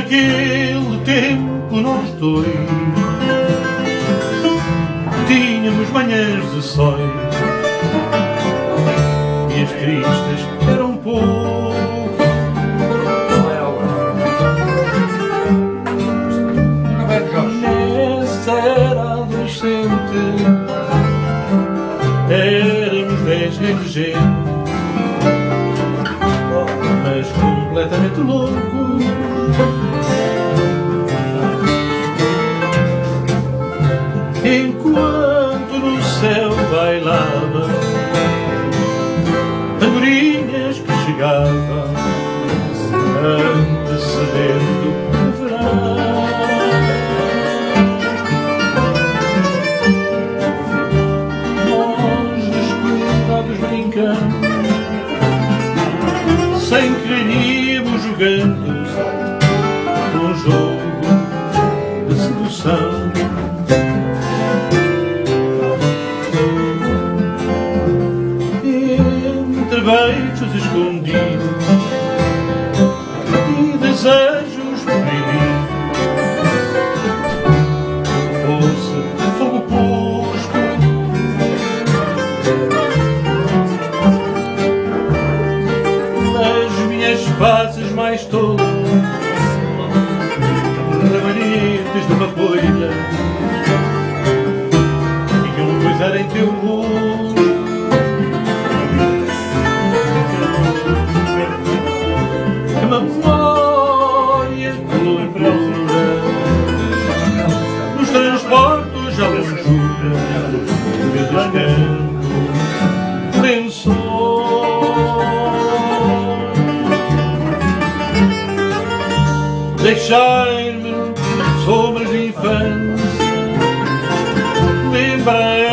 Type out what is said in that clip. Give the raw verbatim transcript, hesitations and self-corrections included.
naquele tempo nós dois tínhamos manhãs de sóis e as cristas eram pouco. Nessa era adolescente éramos dez negligentes, mas completamente loucos. Enquanto no céu bailava andorinhas que chegavam antecedendo o verão. Nós descuidados brincando, sem querer íamos jogando um jogo de sedução. Entre beijos escondidos e desejos proibidos, fosse fogo posto, as minhas faces mais tolas, ramalhetes de papoila, tinham coisar em teu rosto. A memória colorida nos transportes à longura de descanso, lençóis, deixar-me sombras de infância, lembrar